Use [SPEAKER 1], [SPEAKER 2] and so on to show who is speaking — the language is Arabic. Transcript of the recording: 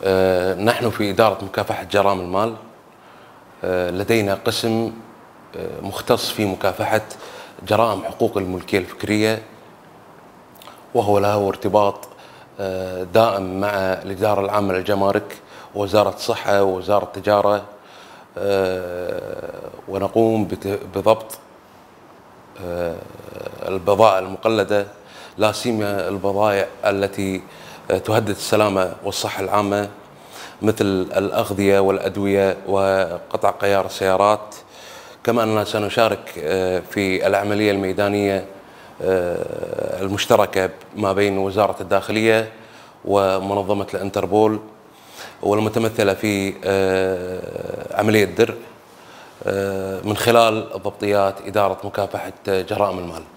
[SPEAKER 1] نحن في إدارة مكافحة جرائم المال لدينا قسم مختص في مكافحة جرائم حقوق الملكية الفكرية، وهو له ارتباط دائم مع الإدارة العامة للجمارك ووزارة الصحة ووزارة التجارة، ونقوم بضبط البضائع المقلدة، لا سيما البضائع التي تهدد السلامة والصحة العامة مثل الأغذية والأدوية وقطع غيار السيارات. كما أننا سنشارك في العملية الميدانية المشتركة ما بين وزارة الداخلية ومنظمة الانتربول، والمتمثلة في عملية درء من خلال ضبطيات إدارة مكافحة جرائم المال.